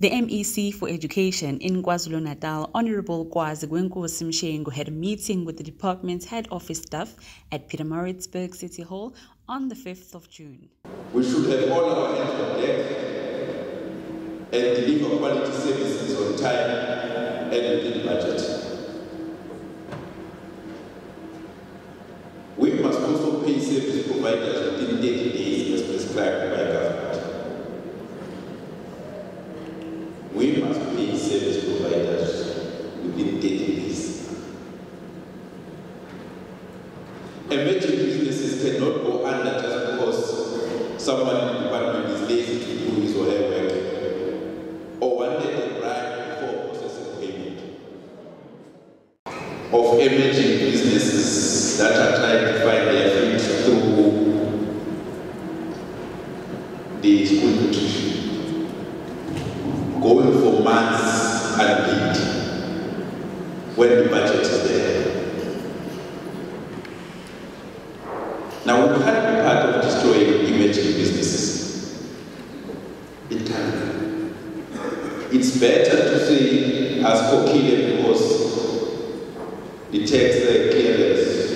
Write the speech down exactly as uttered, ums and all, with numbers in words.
The M E C for Education in KwaZulu-Natal, Honorable Kwazi Mshengu, had a meeting with the department's head office staff at Pietermaritzburg City Hall on the fifth of June. We should have all our hands on deck and deliver quality services on time and within budget. We must also pay service providers within thirty days as prescribed by government. We must pay service providers within thirty days. Emerging businesses cannot go under just because someone in the department is lazy to do his or her work, or wanted a bribe before processing payment. Of emerging businesses that are trying to find their feet through the school nutrition, going for months unpaid when the budget is there. Now, we can't be part of destroying emerging businesses. It can't. It's better to say, as for killing, because the tax clearance